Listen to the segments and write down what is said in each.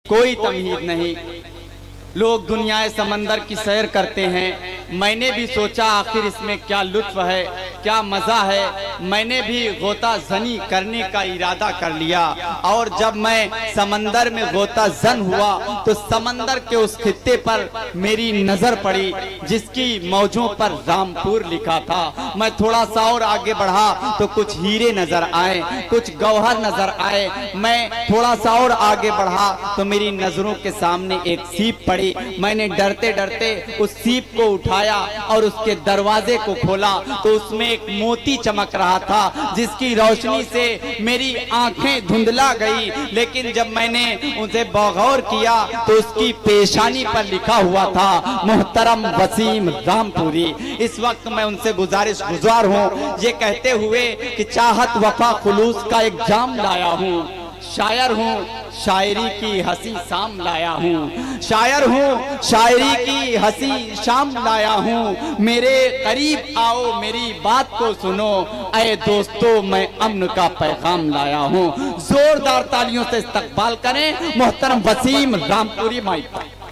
कोई तमहीद नहीं। लोग दुनियाए समंदर की सैर करते हैं, मैंने भी सोचा आखिर इसमें क्या लुत्फ है, क्या मज़ा है। मैंने भी गोता जनी करने का इरादा कर लिया और जब मैं समंदर में गोता जन हुआ तो समंदर के उस खित्ते पर मेरी नज़र पड़ी जिसकी मौजों पर रामपुर लिखा था। मैं थोड़ा सा और आगे बढ़ा तो कुछ हीरे नजर आए, कुछ गौहर नजर आए। मैं थोड़ा सा और आगे बढ़ा तो मेरी नजरों के सामने एक सीप पड़ी। मैंने डरते डरते उस सीप को उठाया और उसके दरवाजे को खोला तो उसमें एक मोती चमक रहा था जिसकी रोशनी से मेरी आंखें धुंधला गई। लेकिन जब मैंने उसे बगौर किया तो उसकी पेशानी पर लिखा हुआ था मोहतरम वसीम रामपुरी। इस वक्त मैं उनसे गुजार हूँ ये कहते हुए कि चाहत वफा खुलूस का एक जाम लाया हूँ। शायर हूँ शायरी की हंसी शाम लाया हूँ, शायर हूँ शायरी की हंसी शाम लाया हूँ। मेरे करीब आओ मेरी बात को सुनो, ऐ दोस्तों मैं अमन का पैगाम लाया हूँ। जोरदार तालियों से इस्तकबाल करें मोहतरम वसीम रामपुरी माइक।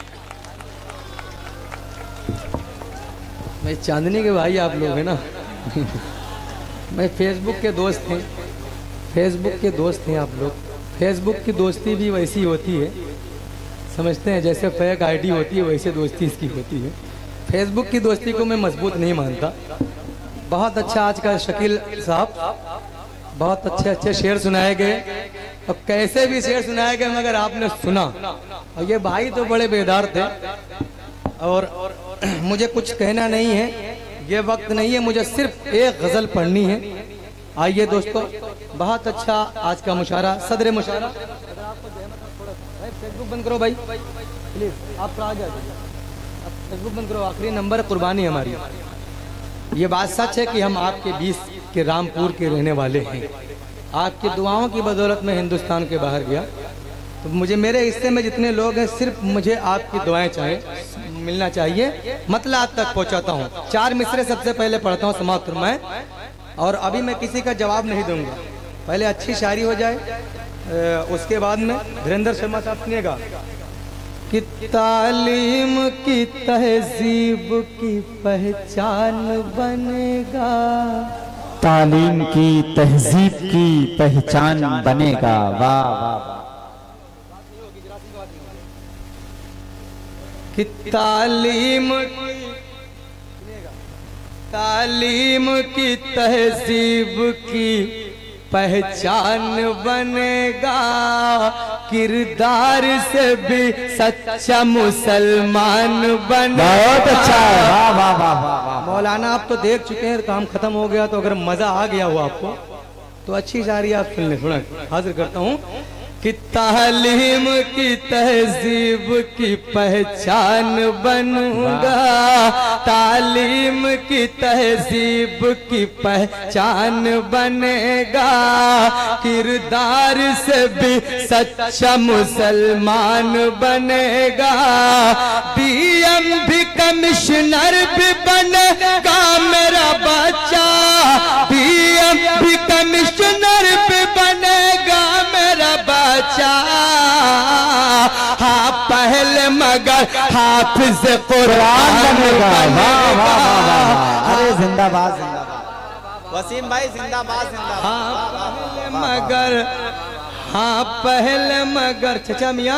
मैं चांदनी के भाई आप लोग हैं ना मैं फेसबुक के दोस्त हैं, फेसबुक के दोस्त हैं आप लोग। फेसबुक की दोस्ती भी वैसी होती है, समझते हैं जैसे फेक आईडी होती है वैसे दोस्ती इसकी होती है। फेसबुक की दोस्ती को मैं मजबूत नहीं मानता। बहुत अच्छा आज का शकील साहब, बहुत अच्छे अच्छे शेर सुनाए गए। अब कैसे भी शेर सुनाए गए मगर आपने सुना और ये भाई तो बड़े बेदार थे। और मुझे कुछ कहना नहीं है, ये वक्त नहीं है, मुझे सिर्फ एक गज़ल पढ़नी है। आइए दोस्तों, बहुत अच्छा आज का मुशायरा, सदर मुशायरा। फेसबुक बंद करो भाई प्लीज, आप आ जाइए, फेसबुक बंद करो, आखिरी नंबर कुर्बानी हमारी। ये बात सच है कि हम आपके बीच के रामपुर के रहने वाले हैं। आपकी दुआओं की बदौलत में हिंदुस्तान के बाहर गया तो मुझे मेरे हिस्से में जितने लोग हैं सिर्फ मुझे आपकी दुआएं मिलना चाहिए, मतलब आप तक पहुंचाता हूँ। 4 मिसरे सबसे पहले पढ़ता हूँ समाप्त फरमाएं, और अभी मैं किसी का जवाब नहीं दूंगा, पहले अच्छी शायरी हो जाए उसके बाद में धीरेन्द्र शर्मा साहब सुनिएगा कि तालीम की तहजीब की पहचान बनेगा, तालीम की तहजीब की पहचान बनेगा। वाह वाह। कि तालीम की तहजीब की पहचान बनेगा, किरदार से भी सच्चा मुसलमान बनेगा। बहुत अच्छा, वाह वाह वाह वाह। मौलाना आप तो देख चुके हैं, काम खत्म हो गया, तो अगर मजा आ गया हो आपको तो अच्छी शायरी आप सुन लें। थोड़ा हाजिर करता हूँ कि तालीम की तहजीब की पहचान बनूंगा, तालीम की तहजीब की पहचान बनेगा, किरदार से भी सच्चा मुसलमान बनेगा, डीएम भी कमिश्नर भी बनेगा मेरा बच्चा, डीएम भी कमिश्नर भी बनेगा मेरा बच्चा, हाँ पहले मगर हाफिज कुरान बनेगा। अरे जिंदाबाद जिंदाबाद वसीम भाई, जिंदाबाद जिंदाबाद। हाँ पहले मगर, हाँ पहले मगर चचा मियाँ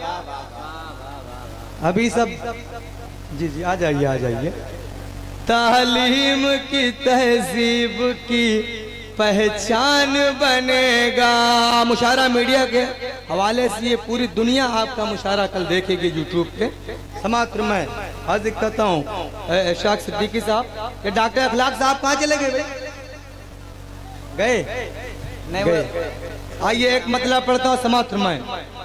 अभी सब जी जी आ जाइए आ जाइए। तालीम की तहजीब की पहचान बनेगा। मुशायरा मीडिया के हवाले से ये पूरी दुनिया आपका मुशायरा कल देखेगी यूट्यूब पे। समाप्त मैं हाजिर करता हूँ इशराक सिद्दीकी साहब। ये डॉक्टर अखलाक साहब कहाँ चले गए भाई? गए नहीं गए। आइए एक मतलब पढ़ता हूँ, समाप्त मैं।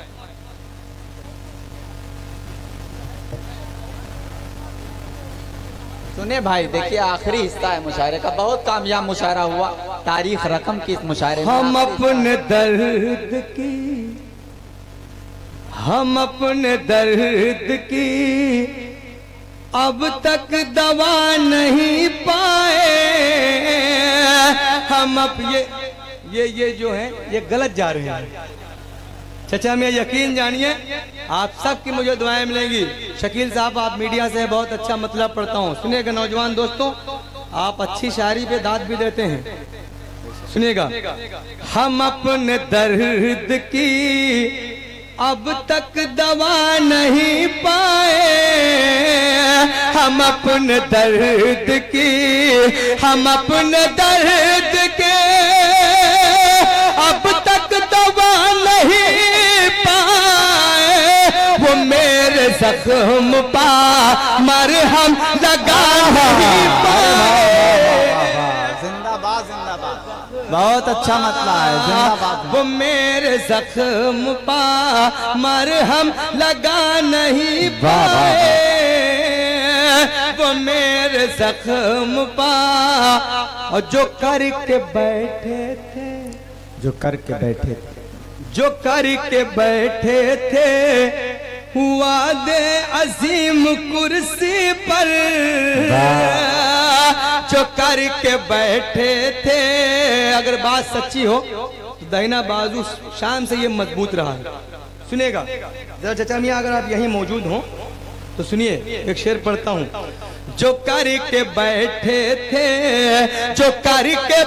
सुने भाई, देखिए आखिरी हिस्सा है मुशायरे का, बहुत कामयाब मुशायरा हुआ, तारीख रकम की इस मुशायरे में। हम अपने दर्द की, हम अपने दर्द की अब तक दवा नहीं पाए, हम अब ये जो है ये गलत जा रहे हैं। चचा मैं यकीन जानिए आप सबकी मुझे दुआएं मिलेंगी। शकील साहब, आप मीडिया से बहुत अच्छा मतलब पढ़ता हूँ। सुनिएगा नौजवान दोस्तों, आप अच्छी शायरी पे दाद भी देते हैं, सुनिएगा। हम अपने दर्द की अब तक दवा नहीं पाए, हम अपने दर्द की, हम अपने दर्द के अब तक दवा नहीं पाए। वो मेरे जख्म पा मरहम लगा नहीं पाए। जिंदाबाद जिंदाबाद, बहुत अच्छा मतलब है, जिंदाबाद। वो मेरे जख्म पा मरहम लगा नहीं पाए, वो मेरे जख्म पा। और जो करके बैठे थे, जो करके बैठे थे, जो करके बैठे थे वादे अजीम कुर्सी पर, जो करके बैठे थे। अगर बात सच्ची हो तो दाहिना बाजू शाम से ये मजबूत रहा है। सुनिएगा जरा चचा मियां, अगर आप यहीं मौजूद हो तो सुनिए, एक शेर पढ़ता हूँ। जो करके बैठे थे, जो करके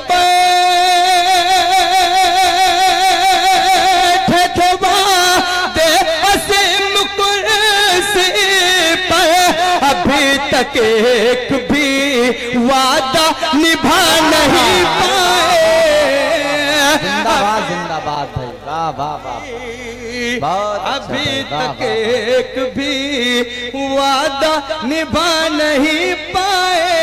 बैठे थे वादे अजीम कुर्सी पर, अभी तक एक भी वादा निभा नहीं पाए। जिंदाबाद जिंदाबाद भाई, वाह वाह वाह, अभी तक एक भी वादा निभा नहीं पाए,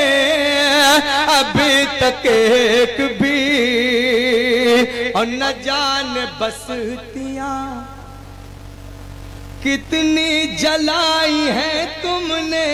अभी तक एक भी। और न जाने बस्तियां कितनी जलाई है तुमने,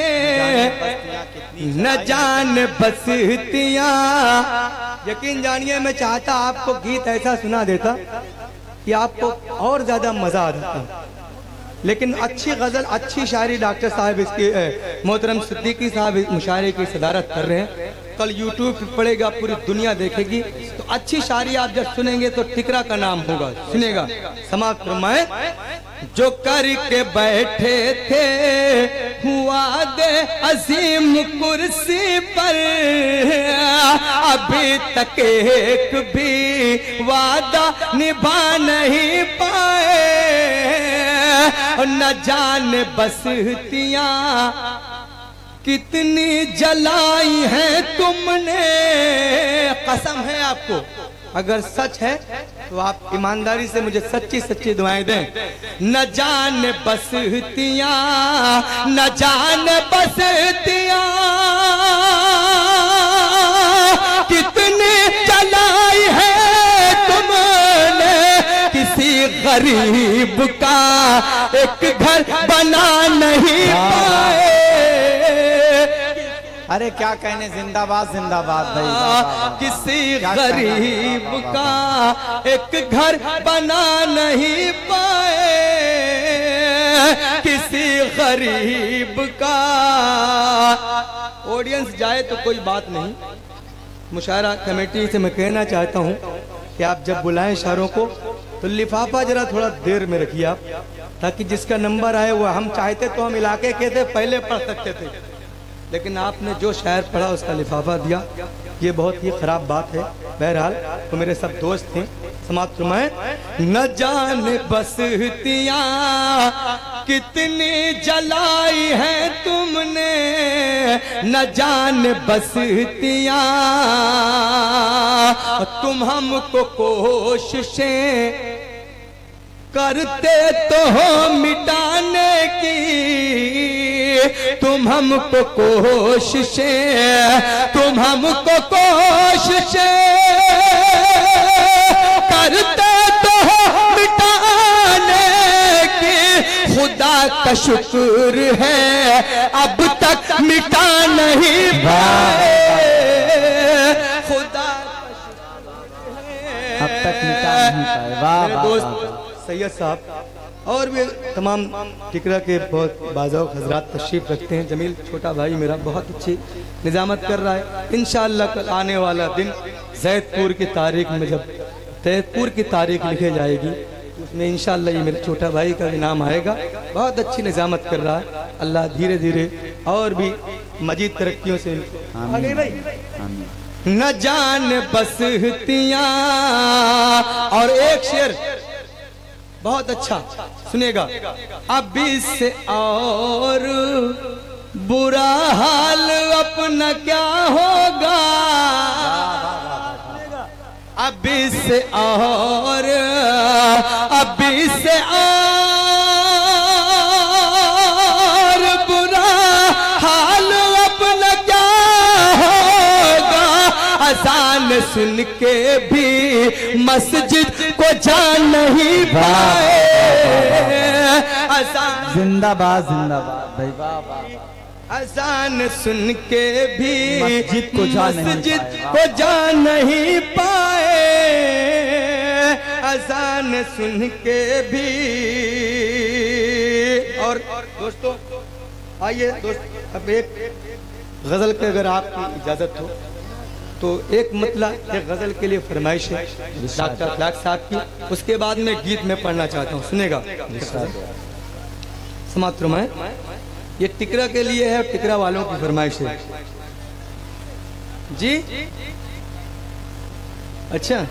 न जाने बस्तियां। यकीन जानिए, मैं चाहता आपको गीत ऐसा सुना देता कि आपको और ज्यादा मजा आ जाता, लेकिन अच्छी गजल, अच्छी शायरी डॉक्टर साहब इसके मोहतरम सिद्दीकी साहब मुशायरे की सदारत कर रहे हैं। कल यूट्यूब पर पड़ेगा, पूरी दुनिया देखेगी। तो अच्छी शायरी आप जब सुनेंगे तो टिकरा का नाम होगा। सुनेगा, समाप्त फरमाए। जो करके बैठे थे हुआ दे अजीम कुर्सी पर, अभी तक एक भी वादा निभा नहीं पाए। न जाने बस्तियां कितनी जलाई हैं तुमने। कसम है आपको, अगर सच है तो आप ईमानदारी से मुझे सच्ची सच्ची दुआएं दें। न जाने बस्तियां, न जाने बस्तियां कितनी जलाई है तुमने। किसी गरीब का एक घर बना नहीं पाए। अरे क्या कहने, जिंदाबाद जिंदाबाद भाई। किसी गरीब का एक घर बना नहीं पाए, किसी गरीब का। ऑडियंस जाए तो कोई बात नहीं, मुशायरा कमेटी से मैं कहना चाहता हूं कि आप जब बुलाएं शायरों को तो लिफाफा जरा थोड़ा देर में रखिए आप, ताकि जिसका नंबर आए वो, हम चाहते तो हम इलाके के थे पहले पढ़ सकते थे, लेकिन आपने जो शायर पढ़ा उसका लिफाफा दिया, ये बहुत ही खराब बात है। बहरहाल तो मेरे सब दोस्त थे, समाप्त फरमाए। न जाने बस्तियां कितनी जलाई है तुमने, न जाने बस्तियां। तुम हमको कोशिशें करते तो हो मिटाने की, तुम हमको कोशिशें, तुम हमको कोशिशें करते तो हो मिटाने की। खुदा का शुक्र है अब तक मिटा नहीं पाए, खुदा अब तक मिटा नहीं पाए। वाह मेरे दोस्त सैयद साहब और भी तमाम टिकरा के बहुत बाज़ाओ हजरात तशरीफ रखते हैं। जमील छोटा भाई मेरा बहुत अच्छी निजामत कर रहा है। इंशाअल्लाह कल आने वाला दिन जैदपुर की तारीख में, जब जैदपुर की तारीख लिखी जाएगी, इसमें इंशाअल्लाह ये मेरे छोटा भाई का भी नाम आएगा। बहुत अच्छी निजामत कर रहा है, अल्लाह धीरे धीरे और भी मजीद तरक्कियों से आगे भाई। न जान बसतियां, और एक शेर बहुत अच्छा सुनेगा। अब इससे और बुरा हाल अपना क्या होगा, अब इससे और बुरा हाल अपना क्या होगा। अज़ान सुन के भी मस्जिद को जा नहीं पाए। अज़ान जिंदाबाद जिंदाबाद भाई, वाह वाह। अज़ान सुन के भी मस्जिद को जा नहीं पाए। अज़ान सुन के भी। और दोस्तों आइए दोस्त, अब एक गजल के अगर आपकी इजाजत हो तो एक मतलब एक गजल के लिए फरमाइश है डॉक्टर अखलाक साहब की, उसके बाद में गीत में पढ़ना चाहता हूँ, सुनेगा समाप्त में। ये टिकरा के लिए है, टिकरा वालों की फरमाइश है जी। अच्छा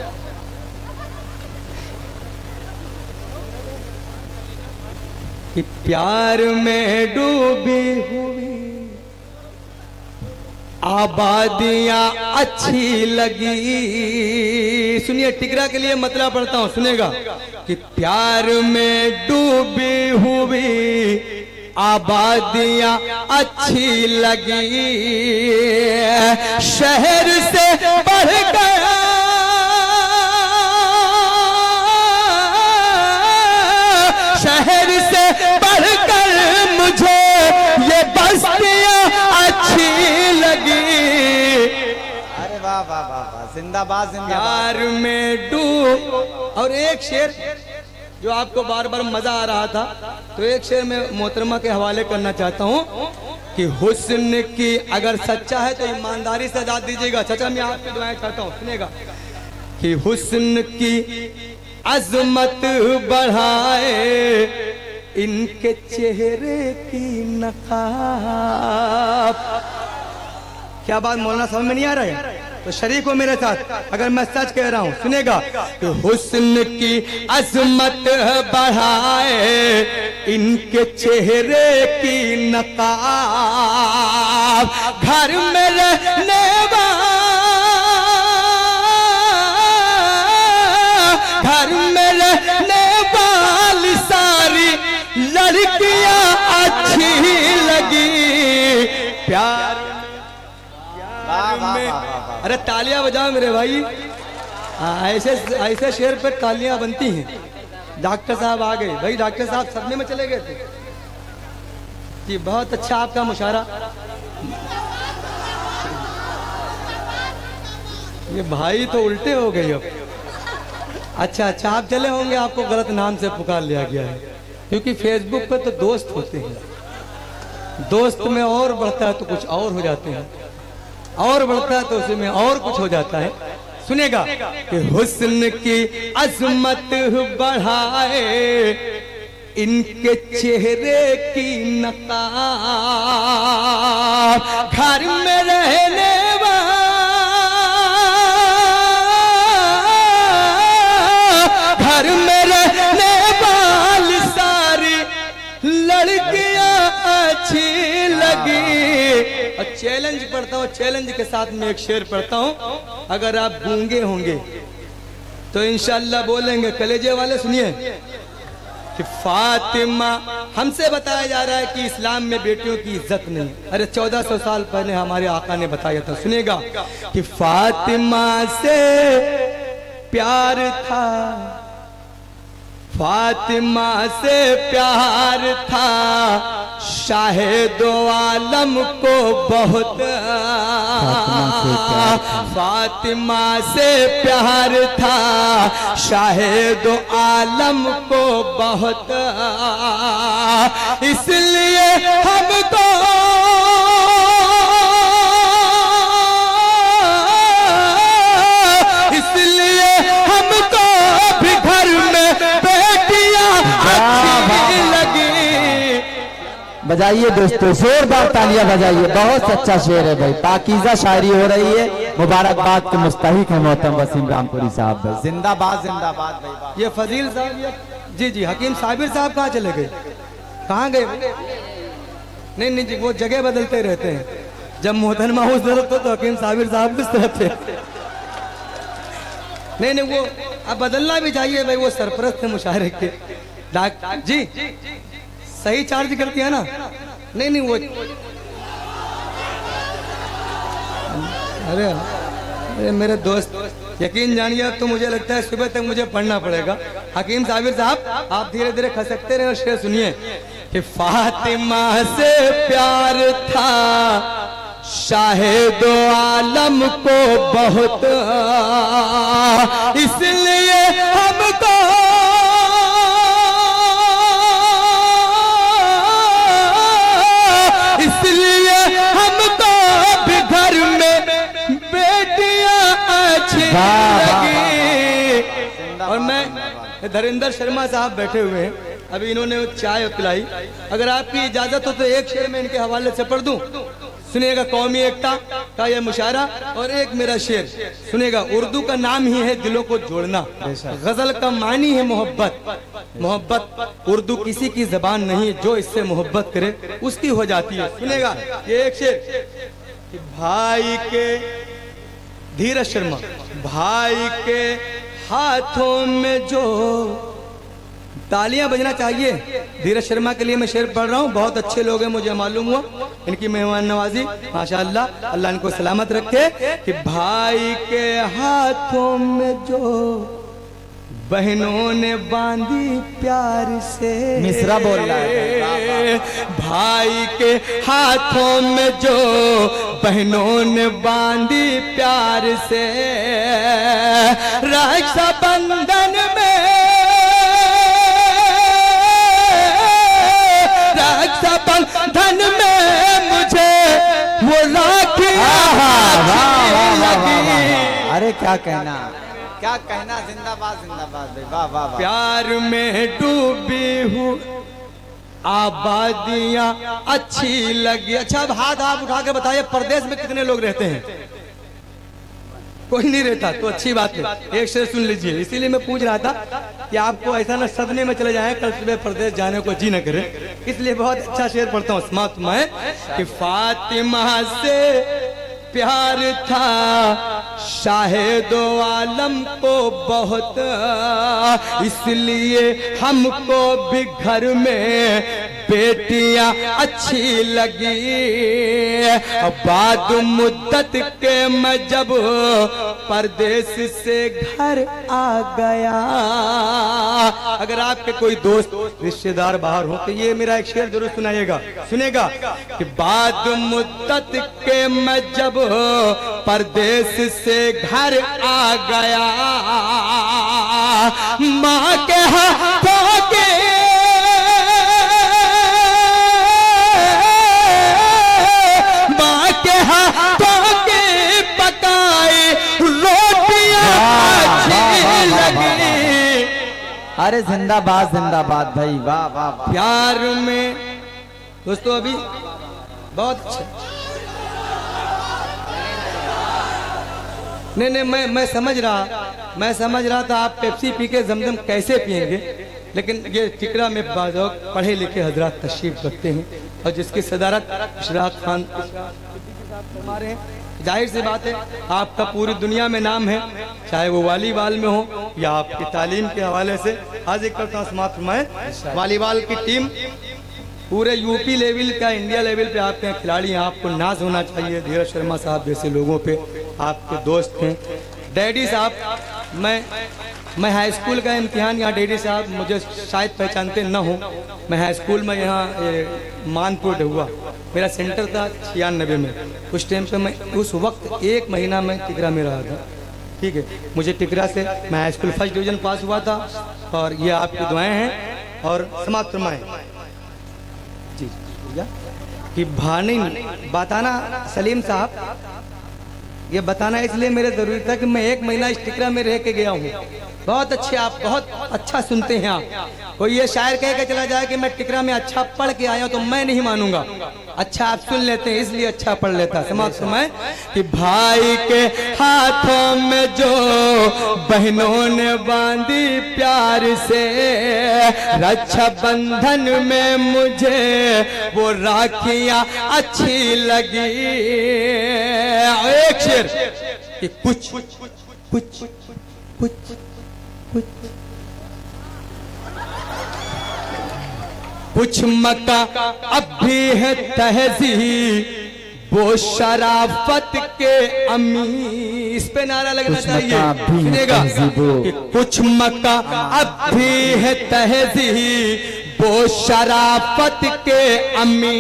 कि प्यार में डूबी हुई आबादियां अच्छी लगी। सुनिए टिकरा के लिए मतलब पढ़ता हूं, सुनेगा कि प्यार में डूबी हुई आबादियां अच्छी लगी। शहर से बढ़ गया शहर से बढ़कर मुझे ये बस्तियां अच्छी लगी। अरे वाह वाह वाह वाह, जिंदाबाद जिंदाबाद। प्यार में डूब। और एक शेर जो आपको बार बार मजा आ रहा था, तो एक शेर मैं मोहतरमा के हवाले करना चाहता हूँ कि हुस्न की अगर सच्चा है तो ईमानदारी से दाद दीजिएगा। चाचा मैं आपकी दुआएं चाहता हूँ, सुनेगा कि हुस्न की अजमत बढ़ाए इनके चेहरे की नकाब। क्या बात मौलाना समझ में नहीं आ रहा है? तो शरीक हो मेरे साथ अगर मैं सच कह रहा हूं, सुनेगा कि हुस्न की अजमत बढ़ाए इनके चेहरे की नकाब। घर में रहने वाली सारी लड़कियां अच्छी लगी। प्यार में। अरे तालियां बजाओ मेरे भाई, ऐसे शेर पे तालियां बनती हैं। डॉक्टर साहब आ गए भाई, डॉक्टर साहब सदमे में चले गए थे जी। बहुत अच्छा आपका मुशारा। ये भाई तो उल्टे हो गए अब। अच्छा आप चले होंगे, आपको गलत नाम से पुकार लिया गया है, क्योंकि फेसबुक पे तो दोस्त होते हैं, दोस्त में और बढ़ता है तो कुछ और हो जाते हैं, और बढ़ता है तो उसमें और कुछ हो जाता है। सुनेगा कि हुस्न की अजमत बढ़ाए इनके चेहरे की नकाब। घर में रहने वाली सारी लड़कियां अच्छी लगी। और चैलेंज पढ़ता हूँ, चैलेंज के साथ में एक शेर पढ़ता हूँ। अगर आप गूंगे होंगे तो इंशाअल्लाह बोलेंगे। कलेजे वाले सुनिए कि फातिमा, हमसे बताया जा रहा है कि इस्लाम में बेटियों की इज्जत नहीं। अरे 1400 साल पहले हमारे आका ने बताया था, सुनेगा कि फातिमा से प्यार था, फातिमा से प्यार था शाहिदो आलम को बहुत। फातिमा से प्यार था शाहिदो आलम को बहुत, इसलिए हमको भी घर में बजाइए दोस्तों, जोरदार तालियां बजाइए। बहुत अच्छा शेर है भाई, पाकीज़ा शायरी हो रही है। मुबारकबाद के मुस्तहिक है मोहतरम वसीम रामपुरी साहब भाई। जिंदाबाद जिंदाबाद भाई। ये फजील साहब, ये जी जी हकीम साबिर साहब कहाँ चले गए, कहाँ गए? नहीं नहीं जी, वो जगह बदलते रहते हैं। जब मोहतरमा उस तरफ तो हकीम साबिर साहब किस तरफ थे। नहीं नहीं, वो अब बदलना भी चाहिए भाई, वो सरपरस्त थे मुशायरे के। जी सही चार्ज करती है ना? नहीं नहीं, वो अरे मेरे दोस्त, यकीन जानिए तो मुझे लगता है सुबह तक मुझे पढ़ना पड़ेगा। हकीम साबिर साहब, आप धीरे धीरे खसकते रहे और शेर सुनिए कि फातिमा से प्यार था शाहिदो आलम को बहुत, इसलिए हमको भी घर में बेटियां अच्छी लगी। और मैं धरिंदर शर्मा साहब बैठे हुए हैं, अभी इन्होंने चाय पिलाई। अगर आपकी इजाजत हो तो एक शेर में इनके हवाले से पढ़ दूं। सुनिएगा, कौमी एकता का यह मुशायरा और एक मेरा शेर सुनिएगा। उर्दू का नाम ही है दिलों को जोड़ना, गजल का मानी है मोहब्बत। मोहब्बत उर्दू किसी की जबान नहीं है, जो इससे मोहब्बत करे उसकी हो जाती है। सुनिएगा ये एक शेर कि भाई के, धीरज शर्मा, भाई के हाथों में जो, तालियां बजना चाहिए। धीरज शर्मा के लिए मैं शेर पढ़ रहा हूँ, बहुत अच्छे लोग हैं मुझे मालूम हुआ, इनकी मेहमान नवाजी माशाअल्लाह, अल्लाह इनको सलामत रखे। कि भाई के हाथों में जो बहनों ने बांधी प्यार से, मिसरा बोल रहा है। भाई के हाथों में जो बहनों ने बांधी प्यार से, रक्षा बंधन में, रक्षा बंधन में मुझे वो लगी। अरे क्या कहना, क्या कहना। जिंदाबाद जिंदाबाद भाई, वाह वाह वाह। प्यार में डूबी हूँ आबादियाँ अच्छी लगी। अच्छा, अब हाथ आप उठा के बताइए, परदेश में कितने लोग रहते हैं? कोई नहीं रहता, तो अच्छी बात है। एक शेर सुन लीजिए, इसीलिए मैं पूछ रहा था कि आपको ऐसा ना सदमे में चले जाएं, कल सुबह परदेश जाने को जी न करे, इसलिए बहुत अच्छा शेर पढ़ता हूँ। समाप्त में कि फातिमा से प्यार था शाहिदो आलम को बहुत, इसलिए हमको भी घर में बेटियां अच्छी लगी। बाद मुद्दत के मैं जब परदेश से घर आ गया। अगर आपके कोई दोस्त रिश्तेदार बाहर हो तो ये मेरा एक शेर जरूर सुनाइएगा। सुनेगा कि बाद मुद्दत के मैं जब परदेश से घर आ गया, माँ के हाथों के पकाए रोटियां अच्छी लगी। अरे जिंदाबाद जिंदाबाद भाई, वाह वाह वाह। प्यार में दोस्तों अभी बहुत अच्छा, नहीं नहीं, मैं समझ रहा था आप पेप्सी पी के जमजम कैसे पिएंगे, लेकिन ये टिकरा में पढ़े लिखे हजरात तशरीफ रखते हैं और जिसकी सदारत इशराक खान हमारे हैं। जाहिर सी बात है, आपका पूरी दुनिया में नाम है, चाहे वो वॉलीबॉल में हो या आपकी तालीम के हवाले से। हाजिर करता हूँ समाप्त फरमाएं। वॉलीबॉल की टीम पूरे यूपी लेवल का, इंडिया लेवल पे आपके यहाँ खिलाड़ी हैं, आपको नाज होना चाहिए। धीरज शर्मा साहब जैसे लोगों पे आपके दोस्त हैं। डैडी साहब, मैं हाई स्कूल का इम्तिहान यहाँ, डैडी साहब मुझे शायद पहचानते न हो, मैं हाई स्कूल में यहाँ मानपुर हुआ, मेरा सेंटर था 96 में। उस टाइम पे मैं उस वक्त 1 महीना में टिकरा में रहा था, ठीक है। मुझे टिकरा से मैं high school first division pass हुआ था और ये आपकी दुआएं हैं। और समाप्त फरमाएं जी कि भानी बताना सलीम साहब ये बताना इसलिए मेरे जरूरी था कि मैं 1 महीना इस टिकरा में रह के गया हूँ। बहुत अच्छे, आप बहुत अच्छा सुनते हैं आप। कोई ये शायर कह के चला जाए कि मैं टिकरा में अच्छा पढ़ के आया हूँ तो मैं नहीं मानूंगा। अच्छा आप सुन लेते हैं इसलिए अच्छा पढ़ लेता। समाप्त समय कि भाई के हाथों में जो बहनों ने बांधी प्यार से, रक्षा बंधन में मुझे वो राखियां अच्छी लगी। एक शेर कि कुछ कुछ कुछ कुछ मक्का अब भी है तहज़ीब वो शराफत के अमी। इस पे नारा लगना चाहिए, सुनिएगा कि कुछ मक्का अब भी है तहज़ीब वो शराफत के अमी,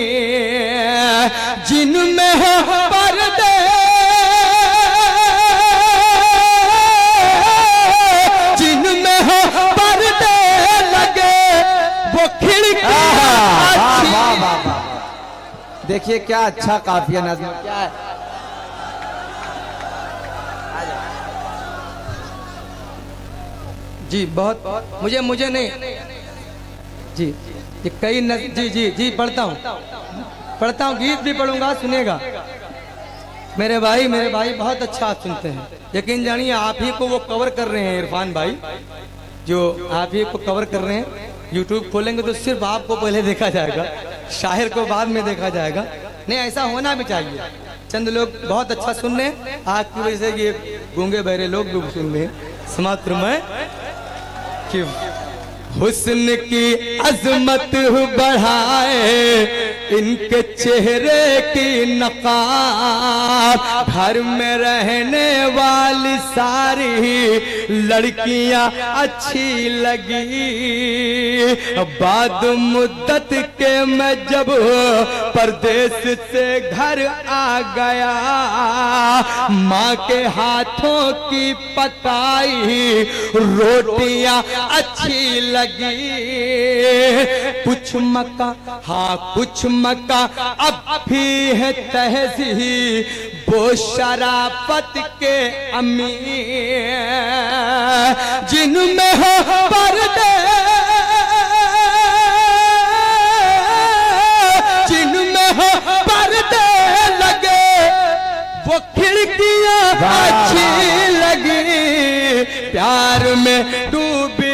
जिनमें है पर्दे देखिए क्या अच्छा काफिया नज़्म क्या है। जी बहुत मुझे नहीं जी ये कई जी जी जी पढ़ता हूँ गीत भी पढ़ूंगा, सुनेगा। मेरे भाई बहुत अच्छा आप सुनते हैं। यकीन जानिए आप ही को वो कवर कर रहे हैं, इरफान भाई जो आप ही को कवर कर रहे हैं। यूट्यूब खोलेंगे तो सिर्फ आपको पहले देखा जाएगा, शायर को बाद में देखा जाएगा। नहीं ऐसा होना भी चाहिए। चंद लोग बहुत अच्छा सुन रहे हैं, आपकी वजह से ये गूंगे बहरे लोग भी सुन रहे हैं। समाप्त में कि हुस्न की अजमत बढ़ाए इनके चेहरे की नकाब, घर में रहने वाली सारी लड़कियां अच्छी लगी। बाद मुद्दत के मैं जब परदेश से घर आ गया, माँ के हाथों की पकाई रोटियां अच्छी लगी। कुछ मक्का हाँ कुछ मक्का अब भी है तहज़ीब वो शराफत के अमी, जिनमें हो पर्दे लगे वो खिड़कियां अच्छी लगी। प्यार में डूबी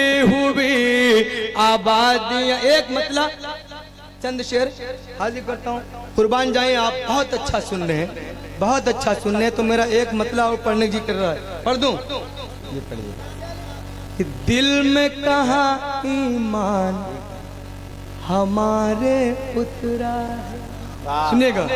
आबादियां। एक मतलब चंद शेर हाजिर करता हूँ, कुर्बान जाएं आप। बहुत अच्छा सुन रहे हैं, बहुत अच्छा सुन रहे हैं। तो मेरा एक मतलब और पढ़ने की कर रहा है, पढ़ दूं? ये पढ़िए। दिल में कहाँ ईमान हमारे उतरा है, सुनिएगा।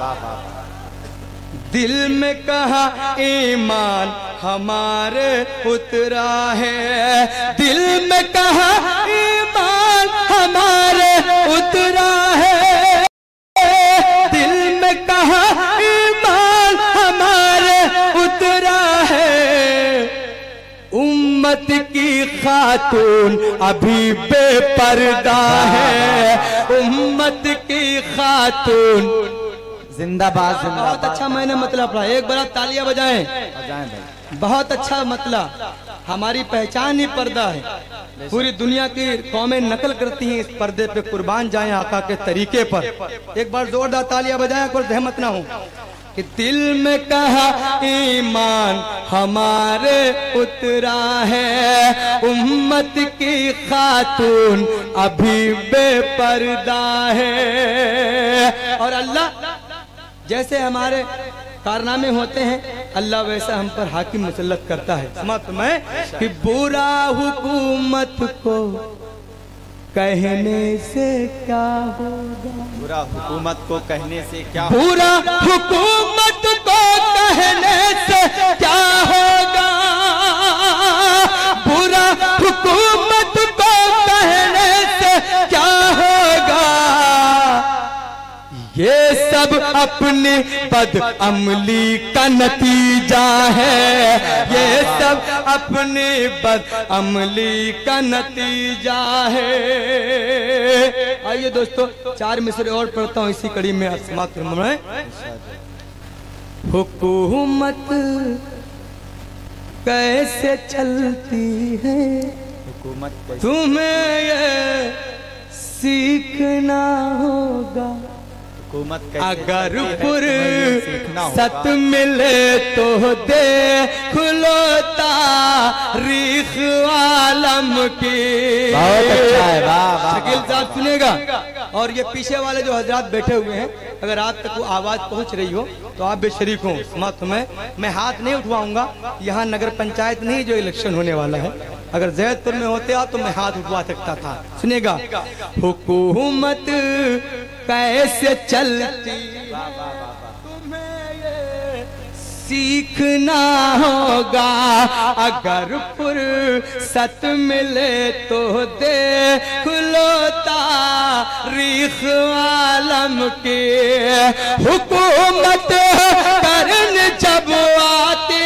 दिल में कहाँ ईमान हमारे उतरा है, दिल में कहाँ ईमान हमारे उतरा है, दिल में कहाँ ईमान हमारे उतरा है। उम्मत की खातून अभी बेपर्दा है, उम्मत की खातून जिंदाबाद जिंदाबाद। बहुत अच्छा मैंने मतलब पढ़ा, एक बार तालियां बजाएं। भाई बहुत अच्छा मतलब। हमारी पहचान ही पर्दा है। पूरी दुनिया की कौमें नकल करती हैं इस पर्दे पे। कुर्बान जाएं आका के तरीके पर। एक बार जोरदार तालियां बजाएं, कोई सहमत ना हो। कि दिल में कहा ईमान हमारे उतरा है, उम्मत की खातून अभी बेपर्दा है। और अल्लाह जैसे हमारे कारनामे होते हैं, अल्लाह वैसा हम पर हाकिम मुसल्लत करता है। समाप्त में कि बुरा हुकूमत को कहने से क्या होगा, बुरा हुकूमत को कहने से क्या, बुरा हुकूमत को कहने से क्या होगा, बुरा हुकूमत को कहने से क्या होगा। ये सब अपनी बदअमली का नतीजा है, ये सब अपनी बदअमली का नतीजा है। आइए दोस्तों 4 मिसरे और पढ़ता हूँ इसी कड़ी में समाप्त। हुकूमत कैसे चलती है हुकूमत तुम्हें ये सीखना होगा। हुकूमत अगर फुर्सत मिले तो देख लो तारीख आलम की। बहुत अच्छा है, वाह वाह। शकील साहब सुनेगा। और ये पीछे वाले जो हजरात बैठे हुए हैं, अगर आप तक वो आवाज पहुंच रही हो तो आप भी शरीक हो। समाप्त में मैं हाथ नहीं उठवाऊंगा, यहाँ नगर पंचायत नहीं जो इलेक्शन होने वाला है। अगर जैदपुर में होते आप तो मैं हाथ उठवा सकता था। सुनेगा। हुकूमत कैसे चलती तुम्हें ये सीखना होगा। अगर फुर्सत मिले तो देख लो तारीख आलम की। हुकूमत करने जब आते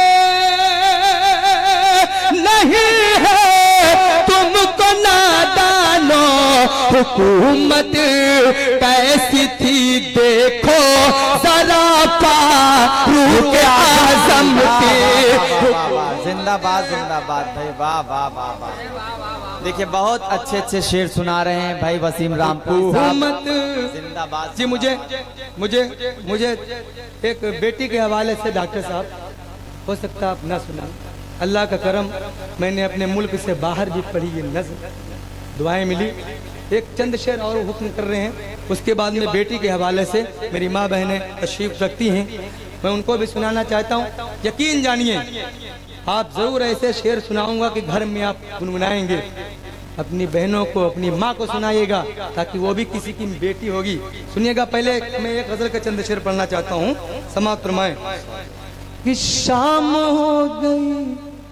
नहीं है तुमको नादानो। हुकूमत कैसी थी देखो जरा फारूक आज़म की। जिंदाबाद जिंदाबाद भाई, वाह वाह वाह वाह। देखिए बहुत अच्छे अच्छे शेर सुना रहे हैं भाई वसीम रामपुरी साहब, जिंदाबाद जी। मुझे मुझे मुझे एक बेटी के हवाले से डॉक्टर साहब, हो सकता आप ना सुना, अल्लाह का करम, मैंने अपने मुल्क से बाहर भी पढ़ी ये नज़्म, दुआएं मिली। एक चंद शेर और हुक्म कर रहे हैं, उसके बाद में बेटी के हवाले से मेरी माँ बहनें तशरीफ रखती हैं, मैं उनको भी सुनाना चाहता हूँ। यकीन जानिए आप ज़रूर ऐसे शेर सुनाऊंगा कि घर में आप गुनगुनाएंगे। अपनी बहनों को, अपनी माँ को सुनाइएगा ताकि वो भी किसी की बेटी होगी। सुनिएगा। पहले मैं एक गजल का चंद शेर पढ़ना चाहता हूँ, समाप्त फरमाएं। कि शाम हो गई,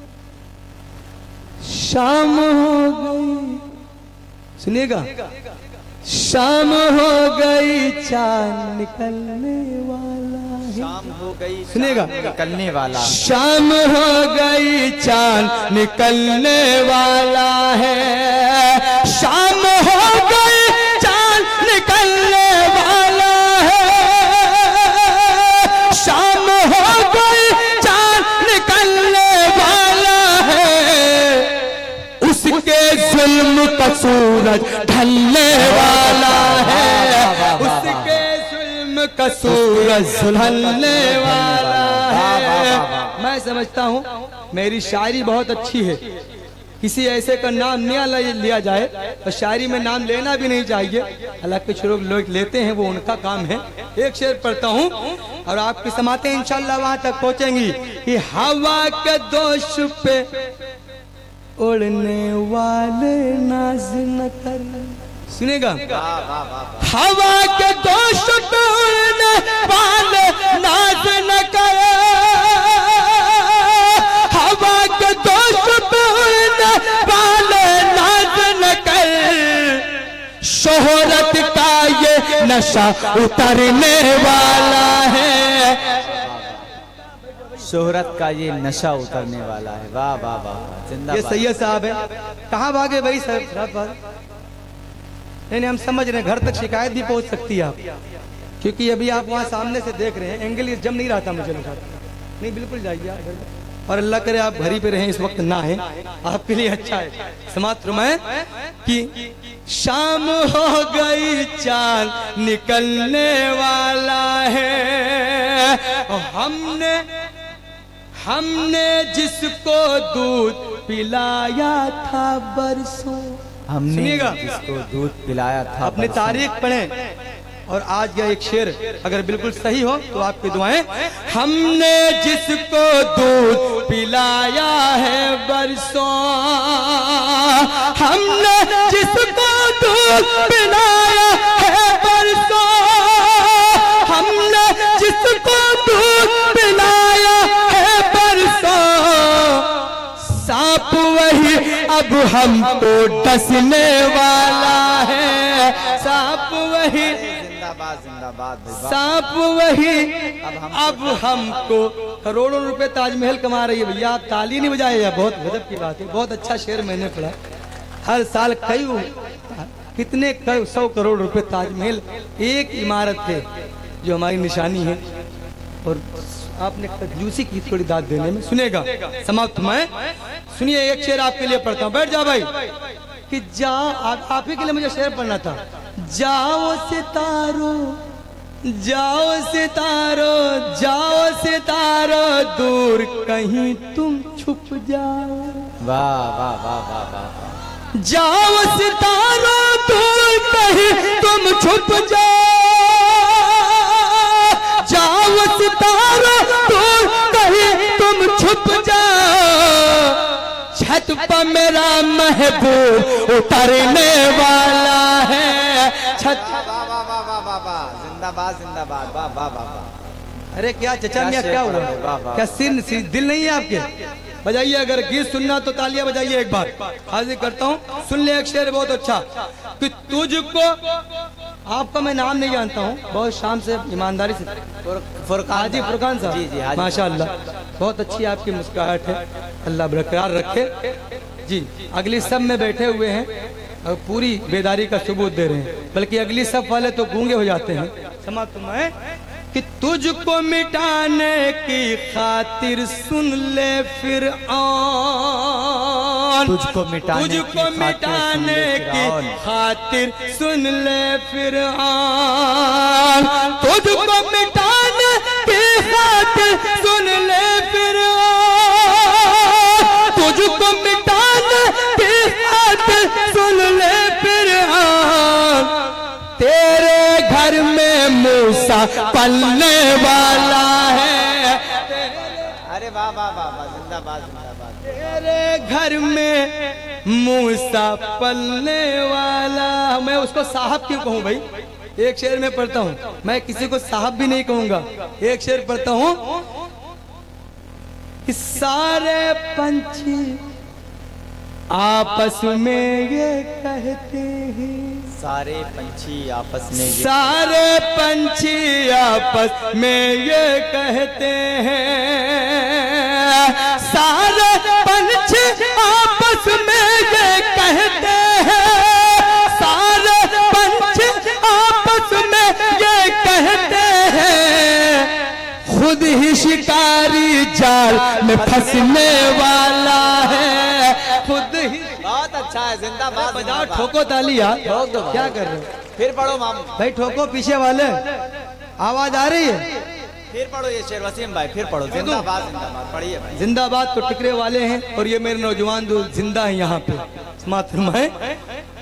शाम हो गई, सुनिएगा। शाम हो गई चांद निकलने वाला है। शाम हो गई, सुनिएगा। निकलने वाला। शाम हो गई चांद निकलने वाला है। शाम हो गई चांद निकलने वाला है। शाम हो गई चांद निकलने वाला है। उसके जुल्म का सूरज ढलने वाला है। उसके जुल्म का सूरज ढलने वाला है। मैं समझता हूँ मेरी शायरी बहुत अच्छी है, किसी ऐसे का नाम नहीं लिया जाए और शायरी में नाम लेना भी नहीं चाहिए, हालांकि कुछ लोग लेते हैं, वो उनका काम है। एक शेर पढ़ता हूँ और आपकी समातें इंशाल्लाह वहां तक पहुंचेंगी। कि हवा के दोष पे उड़ने वाले नाज न कर। सुनेगा। हवा के दोष पे उड़ने वाले नाज न कर। हवा के दोष पे उड़ने वाले नाज न कर। शोहरत का ये नशा उतरने वाला है। शोहरत का ये नशा उतरने वाला है। वाह वाह वाह, जिंदाबाद। ये सैयद साहब है। कहाँ भागे भाई साहब? नहीं, हम समझ रहे हैं, घर तक शिकायत भी पहुंच सकती है आप, क्योंकि अभी आप वहाँ सामने से देख रहे हैं, एंगल ये जम नहीं रहा था मुझे लगा। नहीं, बिल्कुल जाइए आप, और अल्लाह करे आप घरी पे रहें, इस वक्त ना है, आपके लिए अच्छा है। समाप्त मैं कि शाम हो गई चांद निकलने वाला है। हमने जिसको दूध पिलाया था बरसों। हमने जिसको दूध पिलाया था। अपनी तारीख पढ़ें। और आज का एक शेर अगर बिल्कुल सही हो तो आपकी दुआएं। हमने जिसको दूध पिलाया है बरसों। हमने जिसको दूध पिलाया है बरसों। हमने जिसको दूध पिलाया है बरसों। सांप वही अब हमको डसने वाला है। सांप वही, जिंदाबाद। सांप वही अब हमको। करोड़ों रुपए ताजमहल कमा रही है भैया, आप ताली नहीं बजाए या? बहुत गजब की बात है। बहुत अच्छा शेर मैंने पढ़ा। हर साल कितने 100 करोड़ रुपए ताजमहल एक इमारत है जो हमारी निशानी है। और आपने कंजूसी की थोड़ी दाद देने में। सुनेगा समाप्त मैं, सुनिए एक शेर आपके लिए पढ़ता हूँ, बैठ जाओ भाई। कि जाओ आप ही के लिए मुझे शेर पढ़ना था। जाओ सितारो जाओ सितारो जाओ सितारो दूर कहीं तुम छुप जाओ। वाह वाह वाह वाह वाह। जाओ सितारो दूर कहीं तुम छुप जाओ। जाओ सितारो दूर कहीं तुम छुप जाओ। छत पर मेरा महबूब उतरने वाला है। छत जिंदाबाद जिंदाबाद वाह वाह वाह। अरे क्या चचा मियां क्या हुआ? क्या सिर दिल नहीं है आपके? बजाइए, अगर गीत सुनना तो तालियां बजाइए एक बार। हाजिर करता हूँ, सुन ले एक शेर बहुत अच्छा। कि तुझको, आपका मैं नाम नहीं जानता हूँ, बहुत शाम से ईमानदारी से फुरकान हाजी फुरकान साहब। जी जी माशाअल्लाह, बहुत अच्छी आपकी मुस्कुराहट है, अल्लाह बरकरार रखे जी। अगली सब में बैठे हुए हैं और पूरी बेदारी का सबूत दे रहे हैं, बल्कि अगली सब वाले तो गूंगे हो जाते हैं। समाप्त मैं कि तुझको मिटाने की खातिर सुन ले फिर आन। तुझको मिटाने की खातिर सुन ले फिर आन। तुझको मिटाने की खातिर सुन ले फिर आन। तुझको मिटाने की खातिर सुन ले फिर आन। तेरे घर में मूसा पलने वाला है। अरे वाह वाह वाह वाह, जिंदाबाद जिंदाबाद। तेरे घर में मूसा पलने वाला। मैं उसको साहब क्यों कहूँ भाई? एक शेर में पढ़ता हूँ, मैं किसी को साहब भी नहीं कहूंगा। एक शेर पढ़ता हूँ कि सारे पंछी आपस में ये कहते हैं। सारे पंछी आपस में सारे पंछी आपस में ये कहते हैं। सारे पंछी आपस में ये कहते हैं। सारे पंछी आपस में ये कहते हैं। खुद ही शिकारी जाल में फंसने वाला है। खुद ही। बहुत अच्छा है, जिंदाबाद। बजाओ, ठोको ताली यार। ठोक दो, क्या कर रहे हो? फिर पढ़ो मामू भाई, ठोको पीछे वाले। आवाज आ रही है? फिर पढ़ो ये शेर वसीम भाई, फिर पढ़ो। जिंदाबाद जिंदाबाद पढ़िए भाई। जिंदाबाद तो टिकरे वाले हैं और ये मेरे नौजवान जो जिंदा है यहाँ पे। समाप्त है।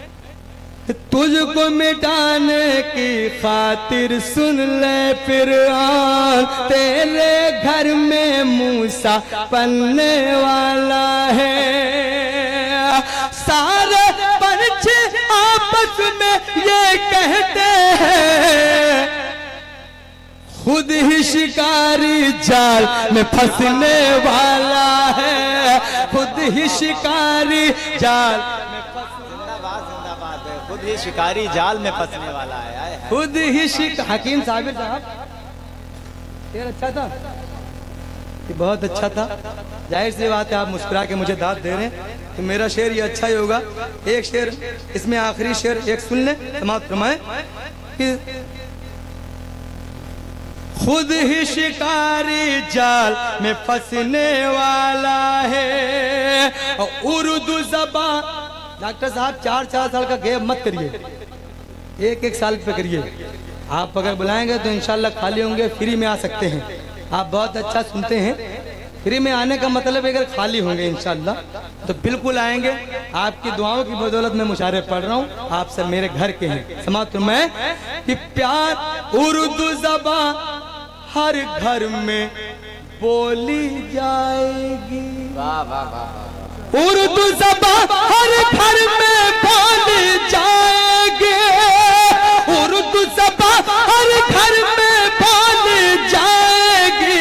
तुझको मिटाने की खातिर सुन ले फिर आन। तेरे घर में मूसा पलने वाला है। सारे पंछी आपस में ये कहते हैं। खुद ही शिकारी जाल में फंसने वाला है। खुद ही शिकारी जाल में जिंदाबाद जिंदाबाद। खुद ही शिकारी जाल में फंसने वाला है। खुद ही हकीम साबिर साहब, शेर अच्छा था, ये बहुत अच्छा था। जाहिर सी बात है, आप मुस्कुरा के मुझे दाद दे रहे हैं तो मेरा शेर ये अच्छा ही होगा। एक शेर इसमें, आखिरी शेर एक सुन ले, समाप्त फरमाएं कि खुद ही शिकारी जाल में फंसने वाला है। और उर्दू ज़बान, डॉक्टर साहब 4-4 साल का गैप मत करिए, 1-1 साल पे करिए। आप अगर बुलाएंगे तो इंशाल्लाह खाली होंगे, फ्री में आ सकते हैं। आप बहुत अच्छा सुनते हैं। फ्री में आने का मतलब अगर खाली होंगे इंशाल्लाह तो बिल्कुल आएंगे। आपकी दुआओं की बदौलत मैं मुशायरे पढ़ रहा हूँ, आप सब मेरे घर के हैं। समाप्त मैं कि प्यार उर्दू ज़बान हर घर में बोली जाएगी। वाह वाह वाह। उर्दू ज़बान हर घर में बोली जाएगी। उर्दू ज़बान हर घर में बोली जाएगी।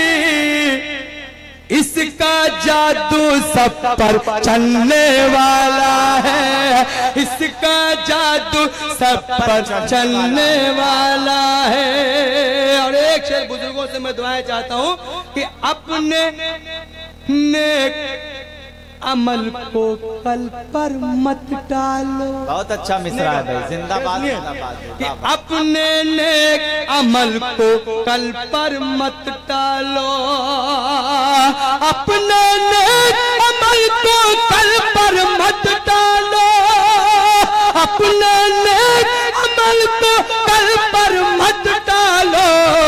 इसका जादू सब पर चलने वाला है। इसका जादू सब पर चलने वाला है। और एक शेर बुजुर्गों से मैं दुआएं चाहता हूं कि अपने नेक अमल को कल पर मत डालो। बहुत अच्छा मिसरा है भाई, जिंदाबाद जिंदाबाद। कि अपने नेक अमल को कल पर मत डालो, अपने नेक अमल को कल पर मत डालो, अपने नेक अमल को कल पर मत डालो।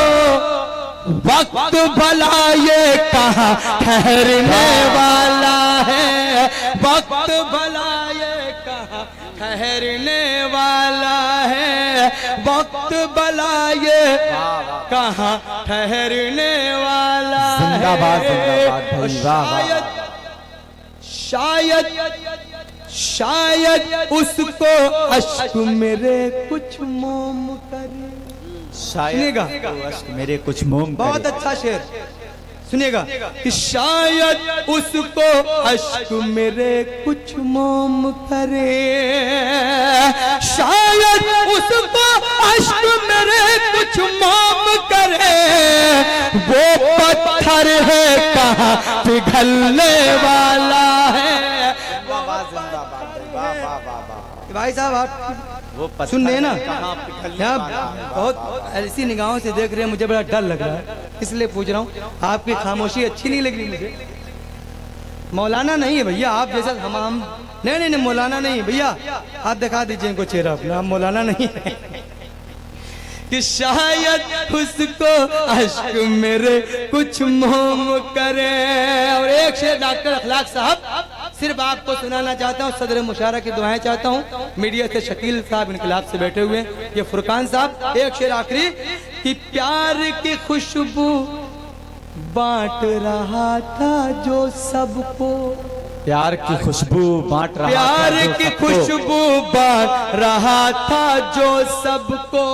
वक्त भला ये कहाँ ठहरने वाला है, वक्त भला ये कहाँ ठहरने वाला है, वक्त भला ये कहाँ ठहरने वाला है। जिंदाबाद जिंदाबाद भाई, वाह वाह। शायद उसको अश्क मेरे कुछ मोम करे। सुनिएगा, मेरे कुछ मोम। बहुत अच्छा शेर सुनिएगा कि शायद उसको अश्क मेरे कुछ मोम करे, शायद उसको अश्क मेरे कुछ मोम करे। वो पत्थर है कहाँ पिघलने वाला है। भाई साहब आप सुन रहे ना, यहाँ बहुत ऐसी निगाहों से देख रहे हैं, मुझे बड़ा डर लग रहा है, इसलिए पूछ रहा हूँ। आपकी खामोशी अच्छी नहीं लग रही मुझे। मौलाना नहीं है भैया आप जैसा, हम नहीं मौलाना नहीं भैया, आप दिखा दीजिए इनको चेहरा अपना, हम मौलाना नहीं है। कि शायद उसको अश्क मेरे कुछ मोम करे। और एक शेर डॉक्टर अखलाक साहब सिर्फ आपको सुनाना चाहता हूँ, सदर मुशारा की दुआएं चाहता हूँ। मीडिया से शकील साहब इनकलाब से बैठे हुए हैं, ये फुरकान साहब। एक शेर आखिरी कि प्यार की खुशबू बांट रहा था जो सबको, प्यार की खुशबू बांट रहा, प्यार की खुशबू बांट रहा था जो सबको,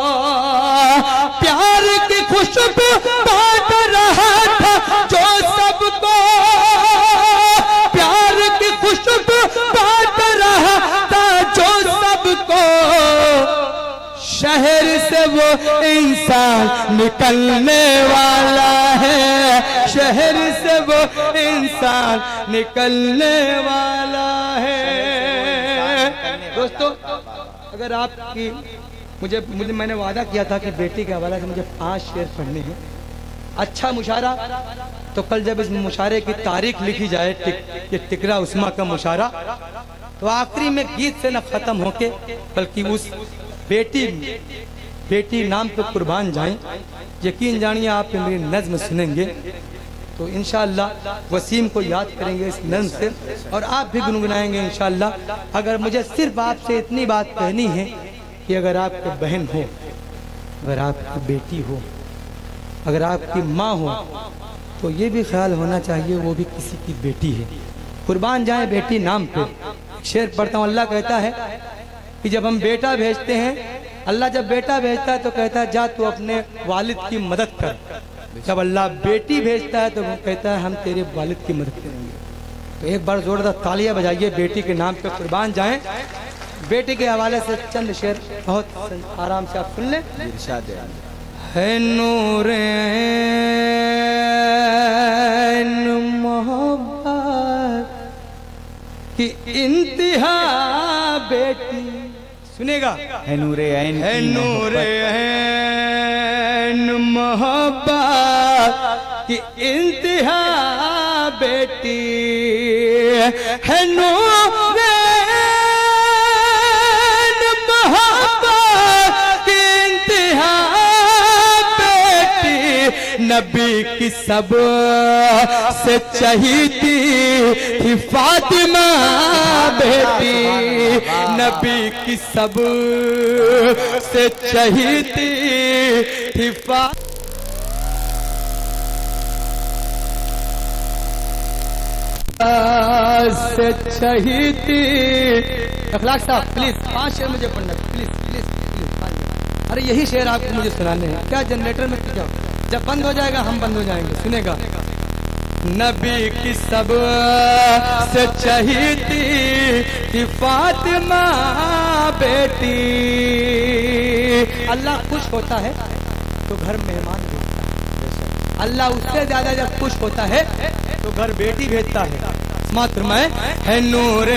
प्यार की खुशबू बांट रहा था जो सबको, प्यार की खुशबू बांट रहा था जो सबको। शहर से वो इंसान निकलने वाला है, शहर से वो इंसान निकलने वाला है। दोस्तों अगर आपकी मुझे मैंने वादा किया था कि बेटी के हवाले से मुझे 5 शेर पढ़ने हैं। अच्छा मुशारा, तो कल जब इस मुशारे की तारीख लिखी जाए, ये टिकरा उस्मा का मुशारा, तो आखिरी में गीत से न खत्म होके बल्कि उस बेटी नाम पे कुर्बान जाएं। यकीन जानिए आप मेरी नज़्म सुनेंगे तो इंशाअल्लाह वसीम को याद करेंगे इस नज़्म से, और आप भी गुनगुनाएंगे इंशाअल्लाह। अगर मुझे सिर्फ आपसे इतनी बात कहनी है कि अगर आपकी बहन हो, अगर आपकी बेटी हो, अगर आपकी माँ हो, तो ये भी ख्याल होना चाहिए वो भी किसी की बेटी है। कुर्बान जाए बेटी नाम पे। शेर पढ़ता हूँ, अल्लाह कहता है कि जब हम बेटा भेजते हैं, अल्लाह जब बेटा भेजता है तो कहता है जा तू अपने वालिद की मदद कर। जब अल्लाह बेटी भेजता है तो वो कहता है हम तेरे वालिद की मदद करेंगे। तो एक बार जोरदार तालियां बजाइए बेटी के नाम पे कुर्बान जाएं। बेटी के हवाले से चंद शेर बहुत आराम से आप सुन लें। है नूरे मोहब्बत की इंतहा बेटी, सुनेगा, है नूरे ऐन, है नूरे ऐन मोहब्बत की इंतहा बेटी, है नूरे ऐन मोहब्बत की इंतहा बेटी। नबी की सब से चहीती थी फातिमा बेटी, नबी की सब से चहीती थी से चहीती। अखलाक साहब प्लीज 5 शेर मुझे पढ़ना, प्लीज प्लीज प्लीज। अरे यही शेर आपको मुझे सुनाने हैं। क्या जनरेटर में जाओ, जब बंद हो जाएगा हम बंद हो जाएंगे। सुनेगा, नबी की सब से चहीती थी फातिमा बेटी। अल्लाह खुश होता है तो घर मेहमान भेजता है, अल्लाह उससे ज्यादा जब खुश होता है तो घर बेटी भेजता है। मात्र मैं है नूरे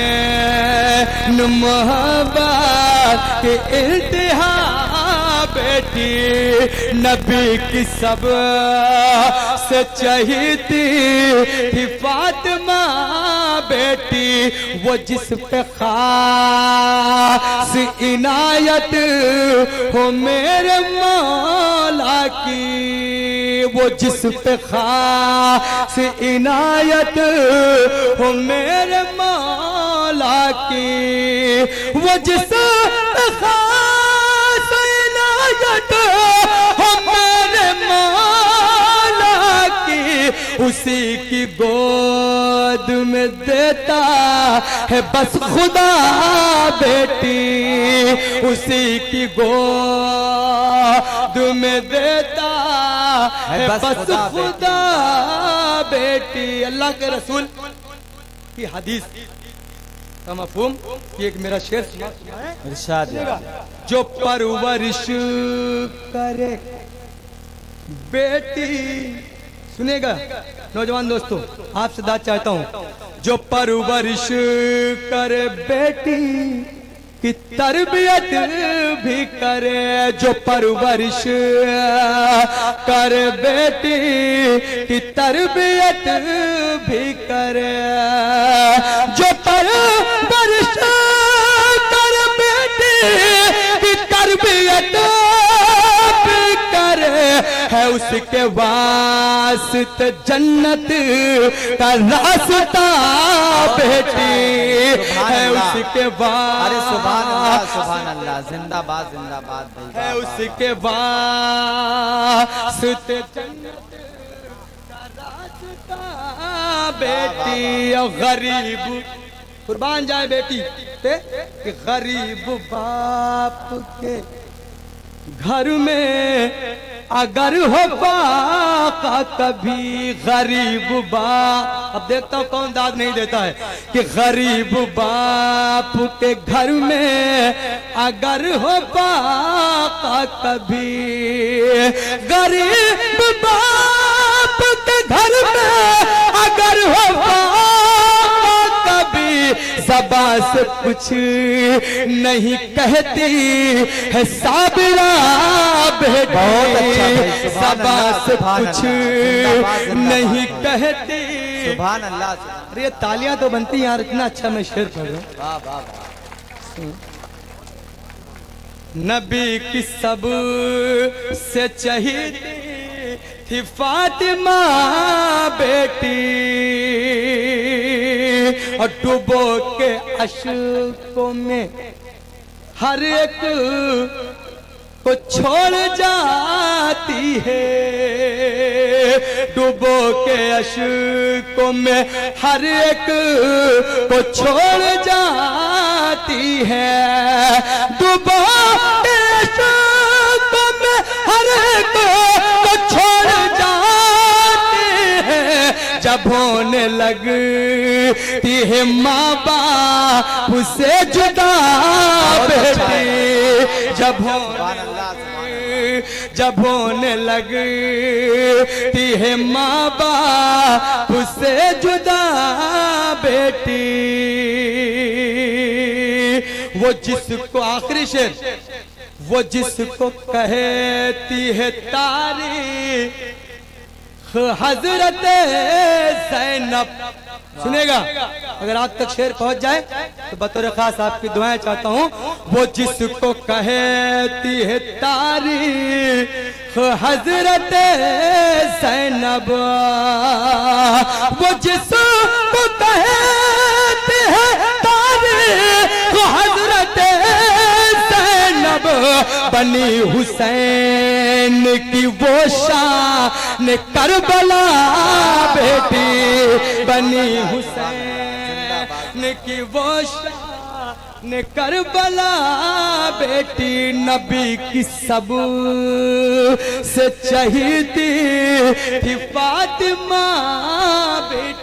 मोहब्बत के इंतहा बेटी नबी की सब से चहीती थी फातिमा बेटी वो जिस पे खास इनायत हो मेरे मौला की वो जिस पे खास इनायत हो मेरे मौला की वो जिस पे खास इनायत हो मेरे मौला की उसी की गोद में देता है बस खुदा बेटी उसी की गोद में देता है बस खुदा बेटी। अल्लाह के रसूल की हदीस का मफहूम कि एक मेरा शेर इरशाद जो परवरिश करे बेटी सुनेगा नौजवान दोस्तों आपसे दाद चाहता हूं जो परवरिश करे बेटी की तरबियत भी करे जो परवरिश करे बेटी की तरबियत भी करे जो परवरिश करे बेटी की तरबियत भी करे है उसके वास्ते जन्नत का रास्ता बेटी है उसके सुभान अल्लाह जिंदाबाद जिंदाबाद है उसके वास्ते जन्नत का रास्ता बेटी गरीब कुर्बान जाए बेटी ते कि गरीब बाप के घर में अगर हो बाका कभी गरीब बाप अब देखता हूं कौन दाद नहीं देता है कि गरीब बाप के घर में अगर हो बाका कभी गरीब बाप के घर में अगर हो ज़बा से कुछ नहीं कहती है साबिरा बेटी ज़बा से कुछ नहीं कहती सुभान अल्लाह। अरे तालियां तो बनती यार इतना अच्छा मैं शेर पढ़ रहा हूं। नबी की सब से चहीती थी फातिमा बेटी और डूबो के अश्कों में हर एक को छोड़ जाती है डूबो के अश्कों में हर एक को छोड़ जाती है डूबो के अश्कों में हर एक को छोड़ जाती है जब होने लगती है माँ बाप से जुदा बेटी जब होने लगती है माँ बाप से जुदा बेटी वो जिसको आखिरी शेर वो जिसको कहती है तारीख हजरत ज़ैनब सुनेगा अगर आप तक शेर पहुंच जाए तो बतौर खास आपकी दुआएं चाहता हूं वो जिसको कहती है तारीख हजरत ज़ैनब वो जिसको कहती है तारीख हजरत ज़ैनब बनी हुसैन की वो शान करबला बेटी बनी हुसैन की वो शान करबला बेटी नबी की सब से चहीती थी फातिमा बेटी